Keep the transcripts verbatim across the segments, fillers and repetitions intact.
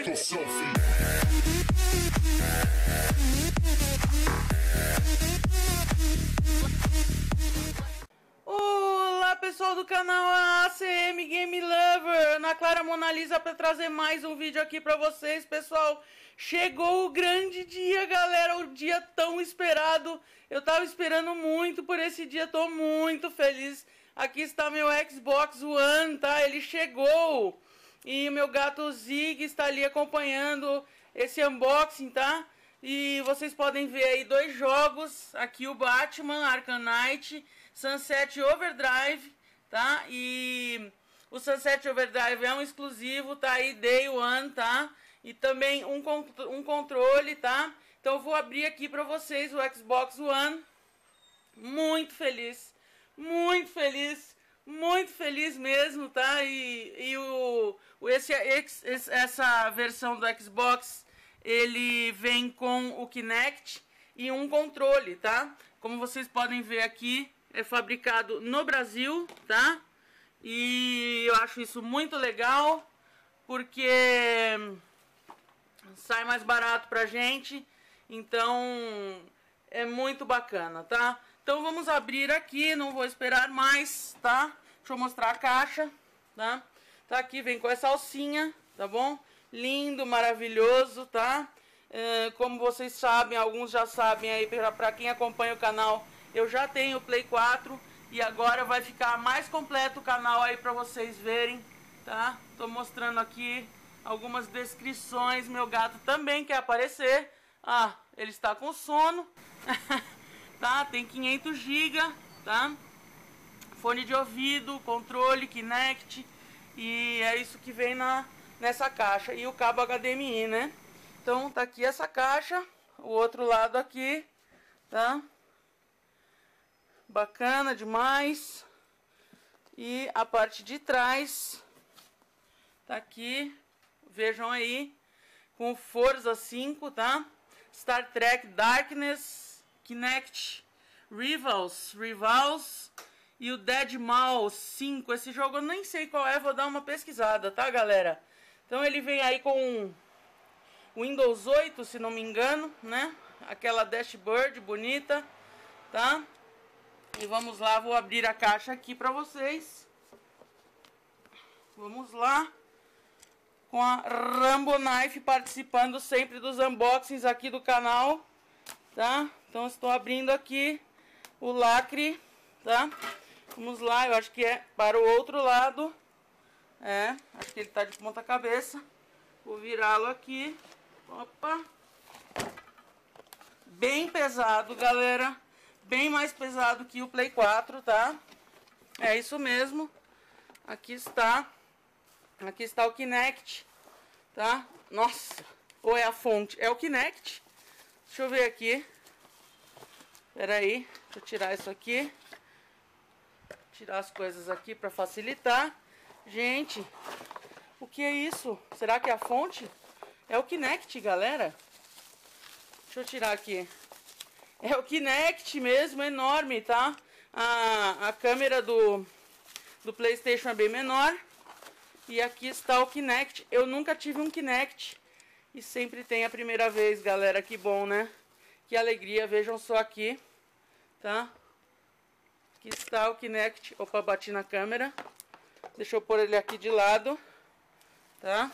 Take a selfie. Olá pessoal do canal A C M Game Lover, Ana Clara Mona Lisa para trazer mais um vídeo aqui para vocês, pessoal. Chegou o grande dia, galera, o dia tão esperado. Eu tava esperando muito por esse dia, tô muito feliz. Aqui está meu Xbox One, tá? Ele chegou. E o meu gato Zig está ali acompanhando esse unboxing, tá? E vocês podem ver aí dois jogos, aqui o Batman Arkham Knight, Sunset Overdrive, tá? E o Sunset Overdrive é um exclusivo, tá aí Day One, tá? E também um, um controle, tá? Então eu vou abrir aqui pra vocês o Xbox One. Muito feliz, muito feliz, muito feliz mesmo, tá? E, e o, o esse, esse, essa versão do Xbox, ele vem com o Kinect e um controle, tá? Como vocês podem ver aqui, é fabricado no Brasil, tá? E eu acho isso muito legal, porque sai mais barato pra gente, então é muito bacana, tá? Então vamos abrir aqui, não vou esperar mais, tá? Deixa eu mostrar a caixa, tá? Tá aqui, vem com essa alcinha, tá bom? Lindo, maravilhoso, tá? É, como vocês sabem, alguns já sabem aí, pra, pra quem acompanha o canal, eu já tenho o Play quatro e agora vai ficar mais completo o canal aí pra vocês verem, tá? Tô mostrando aqui algumas descrições, meu gato também quer aparecer. Ah, ele está com sono. Tá? Tem quinhentos gigas, tá? Fone de ouvido, controle, Kinect. E é isso que vem na, nessa caixa. E o cabo H D M I, né? Então tá aqui essa caixa. O outro lado aqui, tá? Bacana demais. E a parte de trás tá aqui. Vejam aí. Com Forza cinco, tá? Star Trek Darkness, Kinect, Rivals, Rivals e o Deadmau cinco. Esse jogo eu nem sei qual é, vou dar uma pesquisada, tá, galera? Então ele vem aí com Windows oito, se não me engano, né? Aquela dashboard bonita, tá? E vamos lá, vou abrir a caixa aqui pra vocês. Vamos lá. Com a Rambo Knife participando sempre dos unboxings aqui do canal, tá? Então estou abrindo aqui o lacre, tá? Vamos lá, eu acho que é para o outro lado. É, acho que ele tá de ponta cabeça. Vou virá-lo aqui. Opa! Bem pesado, galera. Bem mais pesado que o Play quatro, tá? É isso mesmo. Aqui está. Aqui está o Kinect, tá? Nossa, ou é a fonte? É o Kinect. Deixa eu ver aqui. Pera aí, deixa eu tirar isso aqui. Tirar as coisas aqui para facilitar. Gente, o que é isso? Será que é a fonte? É o Kinect, galera. Deixa eu tirar aqui. É o Kinect mesmo, enorme, tá? A, a câmera do, do PlayStation é bem menor. E aqui está o Kinect. Eu nunca tive um Kinect. E sempre tem a primeira vez, galera. Que bom, né? Que alegria. Vejam só aqui. Tá? Aqui está o Kinect. Opa, bati na câmera. Deixa eu pôr ele aqui de lado. Tá?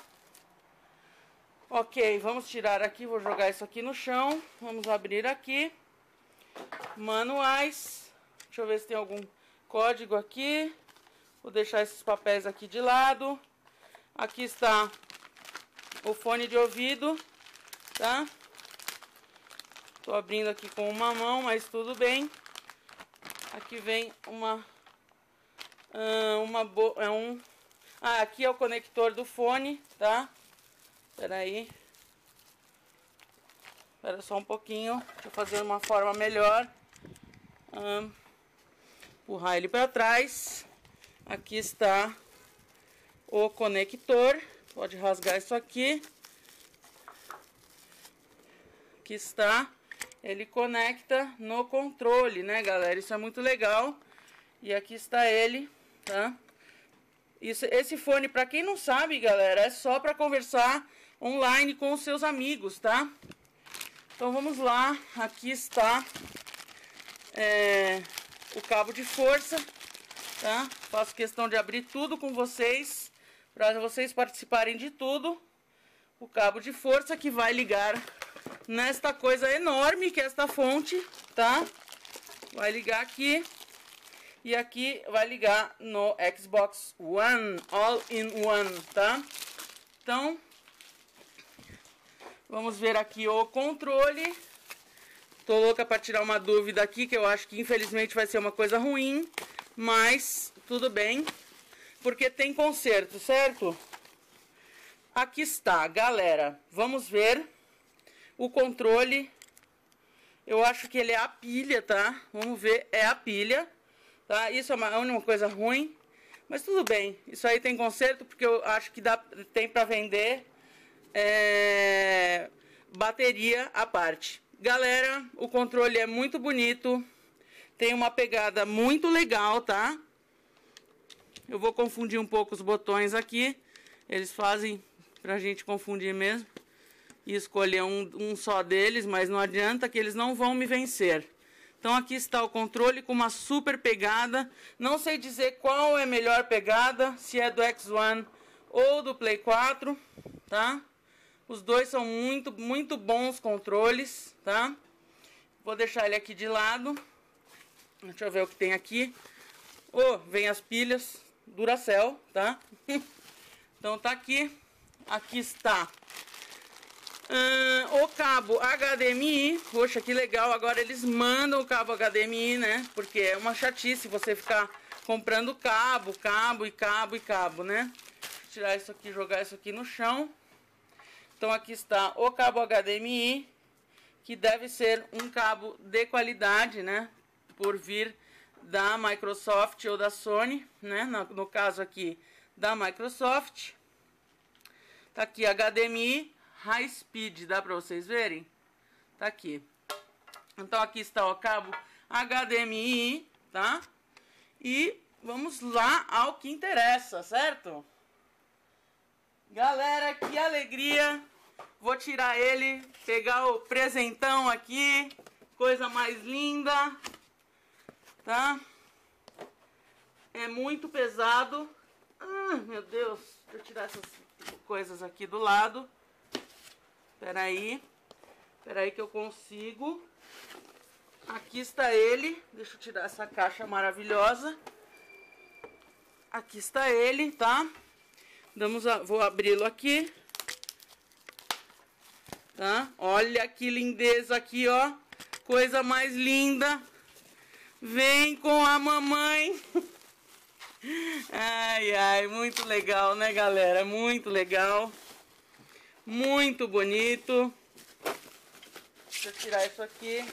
Ok, vamos tirar aqui. Vou jogar isso aqui no chão. Vamos abrir aqui. Manuais. Deixa eu ver se tem algum código aqui. Vou deixar esses papéis aqui de lado. Aqui está o fone de ouvido, tá? Tô abrindo aqui com uma mão, mas tudo bem. Aqui vem uma... uma bo... é um... Ah, aqui é o conector do fone, tá? Espera aí. Espera só um pouquinho. Deixa eu fazer uma forma melhor. Hum, empurrar ele para trás. Aqui está o conector. Pode rasgar isso aqui. Aqui está. Ele conecta no controle, né, galera? Isso é muito legal. E aqui está ele, tá? Isso, esse fone, para quem não sabe, galera, é só para conversar online com os seus amigos, tá? Então vamos lá, aqui está é, o cabo de força, tá? Faço questão de abrir tudo com vocês, para vocês participarem de tudo. O cabo de força que vai ligar nesta coisa enorme que é esta fonte, tá? Vai ligar aqui e aqui vai ligar no Xbox One, All in One, tá? Então, vamos ver aqui o controle. Tô louca para tirar uma dúvida aqui, que eu acho que infelizmente vai ser uma coisa ruim, mas tudo bem, porque tem conserto, certo? Aqui está, galera. Vamos ver o controle. Eu acho que ele é a pilha, tá? Vamos ver, é a pilha, tá? Isso é uma, uma coisa ruim, mas tudo bem. Isso aí tem conserto, porque eu acho que dá, tem para vender é, bateria à parte. Galera, o controle é muito bonito, tem uma pegada muito legal, tá? Eu vou confundir um pouco os botões aqui, eles fazem pra gente confundir mesmo e escolher um, um só deles, mas não adianta que eles não vão me vencer. Então aqui está o controle com uma super pegada, não sei dizer qual é a melhor pegada, se é do X um ou do Play quatro, tá? Os dois são muito, muito bons controles, tá? Vou deixar ele aqui de lado. Deixa eu ver o que tem aqui. Oh, vem as pilhas Duracell, tá? Então tá aqui. Aqui está uh, o cabo H D M I. Poxa, que legal. Agora eles mandam o cabo H D M I, né? Porque é uma chatice você ficar comprando cabo, cabo e cabo e cabo, né? Vou tirar isso aqui, jogar isso aqui no chão. Então aqui está o cabo H D M I, que deve ser um cabo de qualidade, né? Por vir da Microsoft ou da Sony, né? No, no caso aqui da Microsoft. Tá aqui H D M I High Speed, dá pra vocês verem? Tá aqui. Então aqui está o cabo H D M I, tá? E vamos lá ao que interessa, certo? Galera, que alegria! Vou tirar ele, pegar o presentão aqui, coisa mais linda, tá? É muito pesado. Ah, meu Deus, deixa eu tirar essas coisas aqui do lado. Espera aí, espera aí que eu consigo. Aqui está ele, deixa eu tirar essa caixa maravilhosa. Aqui está ele, tá? Vamos a, vou abri-lo aqui. Tá? Olha que lindeza aqui, ó. Coisa mais linda. Vem com a mamãe. Ai, ai, muito legal, né, galera? Muito legal. Muito bonito. Deixa eu tirar isso aqui.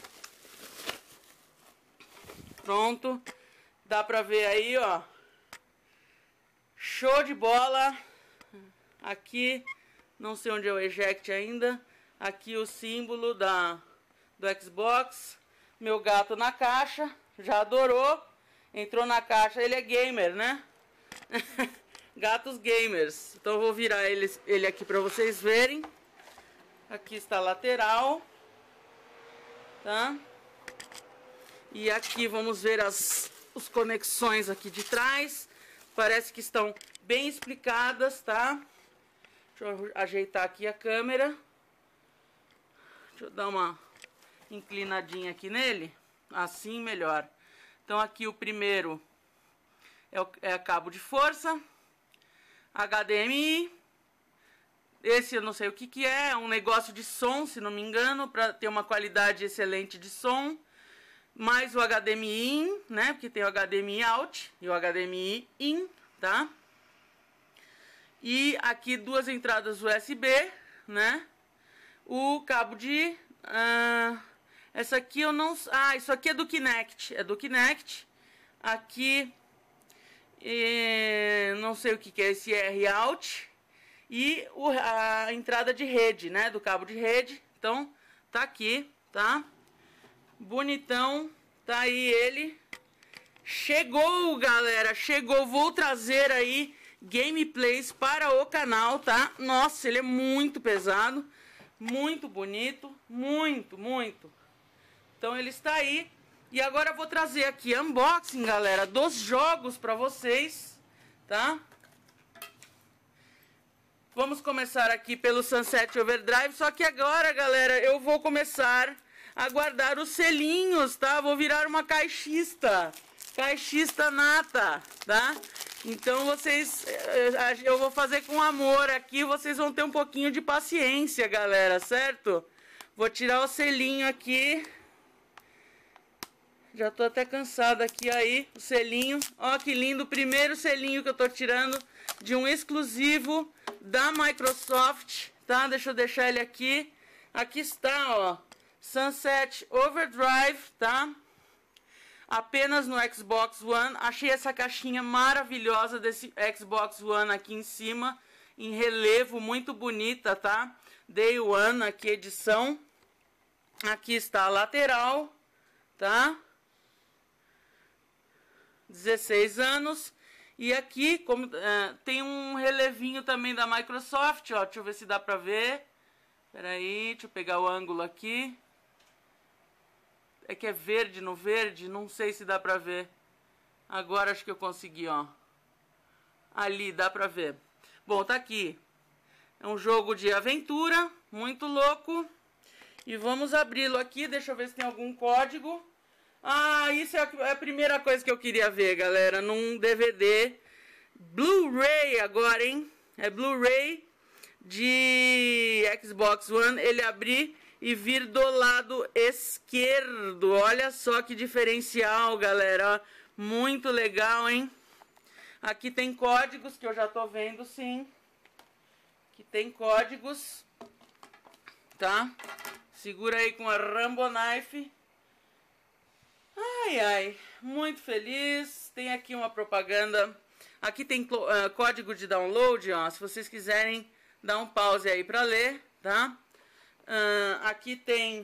Pronto. Dá pra ver aí, ó. Show de bola. Aqui, não sei onde é o eject ainda. Aqui o símbolo da, do Xbox. Meu gato na caixa. Já adorou. Entrou na caixa. Ele é gamer, né? Gatos gamers. Então eu vou virar ele, ele aqui para vocês verem. Aqui está a lateral. Tá? E aqui vamos ver as, as conexões aqui de trás. Parece que estão bem explicadas, tá? Deixa eu ajeitar aqui a câmera. Deixa eu dar uma inclinadinha aqui nele. Assim melhor. Então aqui o primeiro é, o, é cabo de força. H D M I. Esse eu não sei o que que é. É um negócio de som, se não me engano. Para ter uma qualidade excelente de som. Mais o H D M I in, né? Porque tem o H D M I out e o H D M I in, tá? E aqui duas entradas U S B, né? O cabo de... Uh, essa aqui eu não... Ah, isso aqui é do Kinect. É do Kinect. Aqui... Eh, não sei o que que é esse R out. E o, a entrada de rede, né? Do cabo de rede. Então, tá aqui, tá? Bonitão. Tá aí ele. Chegou, galera. Chegou. Vou trazer aí gameplays para o canal, tá? Nossa, ele é muito pesado, muito bonito, muito, muito. Então ele está aí. E agora eu vou trazer aqui unboxing, galera, dos jogos para vocês, tá? Vamos começar aqui pelo Sunset Overdrive, só que agora, galera, eu vou começar a guardar os selinhos, tá? Vou virar uma caixista, caixista nata, tá? Então vocês, eu vou fazer com amor aqui, vocês vão ter um pouquinho de paciência, galera, certo? Vou tirar o selinho aqui. Já tô até cansada aqui aí, o selinho. Ó que lindo, o primeiro selinho que eu tô tirando de um exclusivo da Microsoft, tá? Deixa eu deixar ele aqui. Aqui está, ó, Sunset Overdrive, tá? Apenas no Xbox One. Achei essa caixinha maravilhosa desse Xbox One aqui em cima, em relevo, muito bonita, tá? Day One aqui, edição. Aqui está a lateral, tá? dezesseis anos. E aqui como, uh, tem um relevinho também da Microsoft, ó. Deixa eu ver se dá pra ver. Pera aí, deixa eu pegar o ângulo aqui. É que é verde no verde, não sei se dá pra ver. Agora acho que eu consegui, ó. Ali, dá pra ver. Bom, tá aqui. É um jogo de aventura, muito louco. E vamos abri-lo aqui, deixa eu ver se tem algum código. Ah, isso é a primeira coisa que eu queria ver, galera. Num D V D Blu-ray agora, hein? É Blu-ray de Xbox One. Ele abrir e vir do lado esquerdo. Olha só que diferencial, galera. Muito legal, hein? Aqui tem códigos que eu já tô vendo, sim. Aqui tem códigos. Tá? Segura aí com a Rambo Knife. Ai, ai. Muito feliz. Tem aqui uma propaganda. Aqui tem uh, código de download, ó. Se vocês quiserem dar um pause aí pra ler, tá? Uh, aqui tem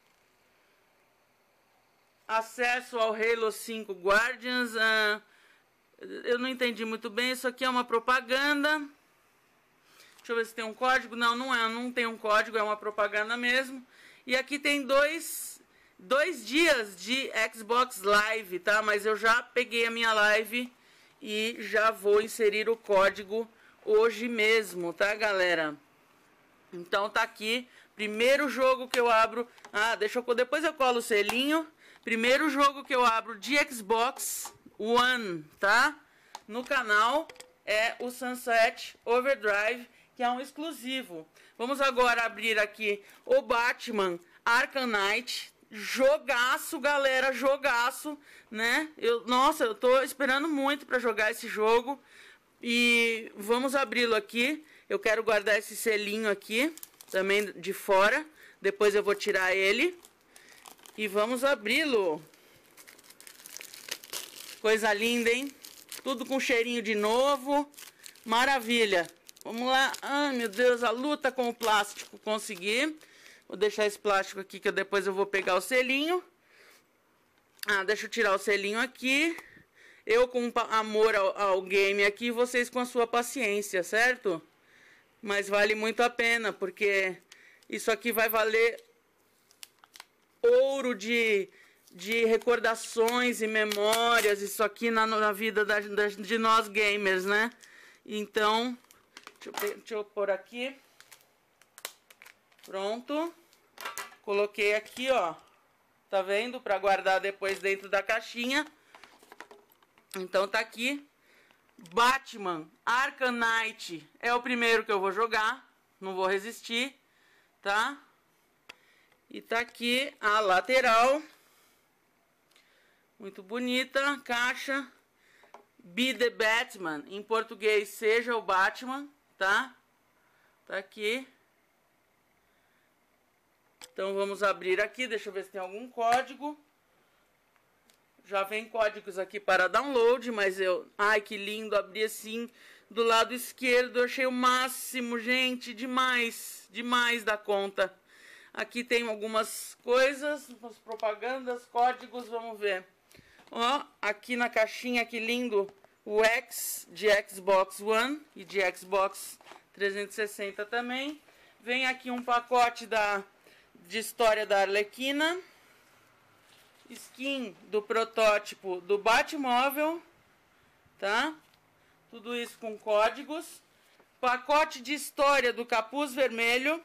acesso ao Halo cinco Guardians. Uh, eu não entendi muito bem. Isso aqui é uma propaganda. Deixa eu ver se tem um código. Não, não é. Não tem um código. É uma propaganda mesmo. E aqui tem dois, dois dias de Xbox Live, tá? Mas eu já peguei a minha live e já vou inserir o código hoje mesmo, tá, galera? Então tá aqui. Primeiro jogo que eu abro... Ah, deixa eu... Depois eu colo o selinho. Primeiro jogo que eu abro de Xbox One, tá? No canal é o Sunset Overdrive, que é um exclusivo. Vamos agora abrir aqui o Batman Arkham Knight. Jogaço, galera, jogaço, né? Eu, nossa, eu tô esperando muito pra jogar esse jogo. E vamos abri-lo aqui. Eu quero guardar esse selinho aqui também de fora. Depois eu vou tirar ele. E vamos abri-lo. Coisa linda, hein? Tudo com cheirinho de novo. Maravilha. Vamos lá. Ai, meu Deus, a luta com o plástico. Consegui. Vou deixar esse plástico aqui que depois eu vou pegar o selinho. Ah, deixa eu tirar o selinho aqui. Eu com amor ao, ao game aqui, vocês com a sua paciência, certo? Mas vale muito a pena, porque isso aqui vai valer ouro de, de recordações e memórias. Isso aqui na, na vida da, da, de nós gamers, né? Então, deixa eu, deixa eu pôr aqui. Pronto. Coloquei aqui, ó. Tá vendo? Pra guardar depois dentro da caixinha. Então tá aqui. Batman Arkham Knight é o primeiro que eu vou jogar. Não vou resistir, tá? E tá aqui a lateral. Muito bonita. Caixa. Be the Batman. Em português, seja o Batman, tá? Tá aqui. Então vamos abrir aqui. Deixa eu ver se tem algum código. Já vem códigos aqui para download, mas eu... Ai, que lindo, abri assim do lado esquerdo. Eu achei o máximo, gente, demais, demais da conta. Aqui tem algumas coisas, umas propagandas, códigos, vamos ver. Ó, aqui na caixinha, que lindo, o X de Xbox One e de Xbox trezentos e sessenta também. Vem aqui um pacote da, de história da Arlequina. Skin do protótipo do Batmóvel, tá? Tudo isso com códigos. Pacote de história do Capuz Vermelho,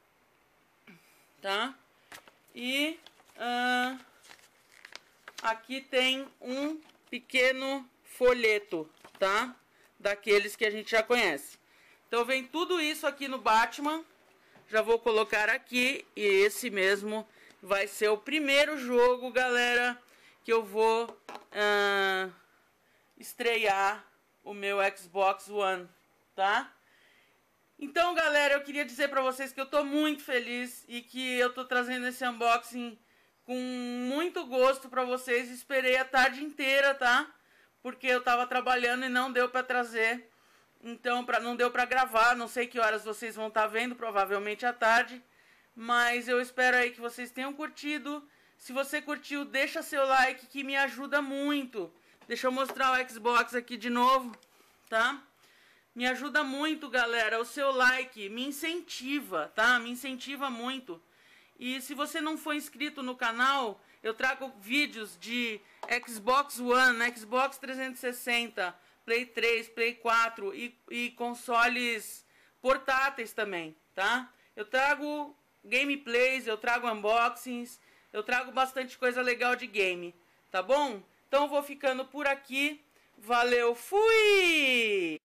tá? E uh, aqui tem um pequeno folheto, tá? Daqueles que a gente já conhece. Então vem tudo isso aqui no Batman. Já vou colocar aqui. E esse mesmo vai ser o primeiro jogo, galera, que eu vou uh, estrear o meu Xbox One, tá? Então, galera, eu queria dizer pra vocês que eu tô muito feliz e que eu tô trazendo esse unboxing com muito gosto pra vocês. Esperei a tarde inteira, tá? Porque eu tava trabalhando e não deu pra trazer. Então, pra, não deu pra gravar. Não sei que horas vocês vão estar vendo, provavelmente à tarde. Mas eu espero aí que vocês tenham curtido. Se você curtiu, deixa seu like que me ajuda muito. Deixa eu mostrar o Xbox aqui de novo, tá? Me ajuda muito, galera. O seu like me incentiva, tá? Me incentiva muito. E se você não for inscrito no canal, eu trago vídeos de Xbox One, Xbox trezentos e sessenta, Play três, Play quatro e, e consoles portáteis também, tá? Eu trago gameplays, eu trago unboxings, eu trago bastante coisa legal de game, tá bom? Então eu vou ficando por aqui. Valeu, fui!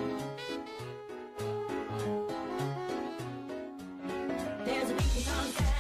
There's a